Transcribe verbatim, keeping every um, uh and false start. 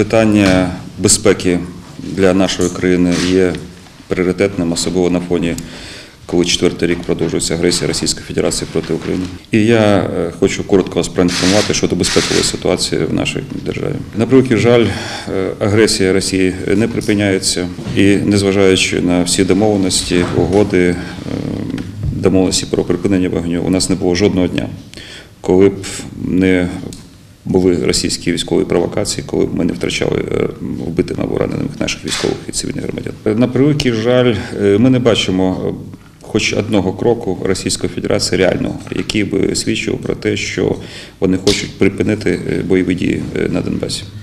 Питання безпеки для нашої країни є пріоритетним, особливо на фоні, коли четвертий рік продовжується агресія Російської Федерації проти України. І я хочу коротко вас проінформувати щодо безпекової ситуації в нашій державі. На превеликий жаль, агресія Росії не припиняється і, незважаючи на всі домовленості, угоди, домовленості про припинення вогню, у нас не було жодного дня, коли б не були російські військові провокації, коли ми не втрачали вбитими або раненими наших військових і цивільних громадян. На превеликий жаль, ми не бачимо хоч одного кроку Російської Федерації реального, який би свідчив про те, що вони хочуть припинити бойові дії на Донбасі.